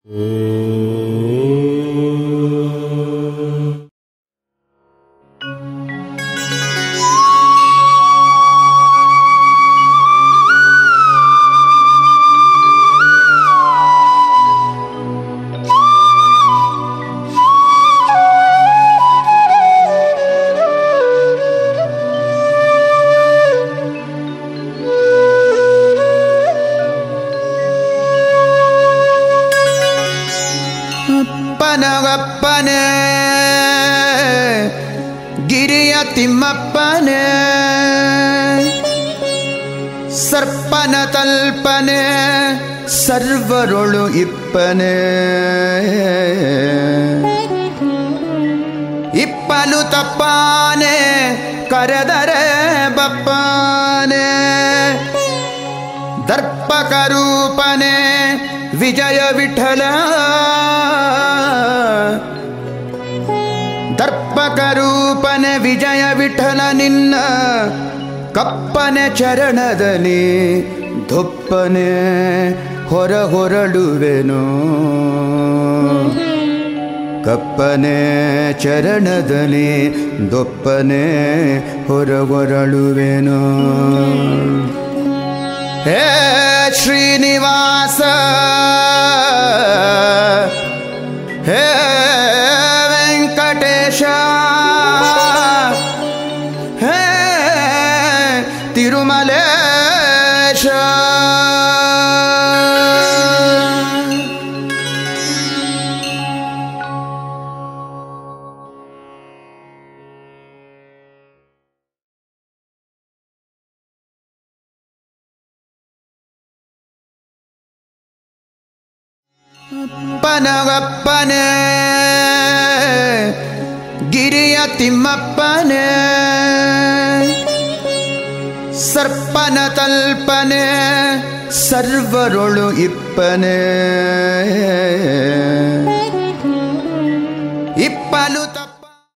ಅಪ್ಪನಗಪ್ಪನೆ ಗಿರಿಯ ತಿಮ್ಮಪ್ಪನೆ ಸರ್ಪನ ತಲ್ಪನೆ ಸರ್ವರೊಳು ಇಪ್ಪನೆ ಇಪ್ಪಲು ತಪ್ಪಾನೆ ಕರೆದರೆ ಬಪ್ಪಾನೆ ದರ್ಪಕ ರೂಪನೆ ವಿಜಯ ವಿಠಲ ದರ್ಪಕ ರೂಪನೆ ವಿಜಯ ವಿಠಲ ನಿನ್ನ ಕಪ್ಪನೆ ಚರಣದಲ್ಲಿ ಧೊಪ್ಪನೆ ಹೊರಹೊರಡುವೆನು ಕಪ್ಪನೆ ಚರಣದಲ್ಲಿ ದೊಪ್ಪನೆ ಹೊರಹೊರಳುವೆನು ಹೇ ಶ್ರೀನಿವಾಸ ಹೇ ವೆಂಕಟೇಶ ಹೇ ತಿರುಮಲೇಶ ಅಪ್ಪನಗಪ್ಪನೆ ಗಿರಿಯ ತಿಮ್ಮಪ್ಪನೆ ಸರ್ಪನ ತಲ್ಪನೆ ಸರ್ವರೊಳು ಇಪ್ಪನೆ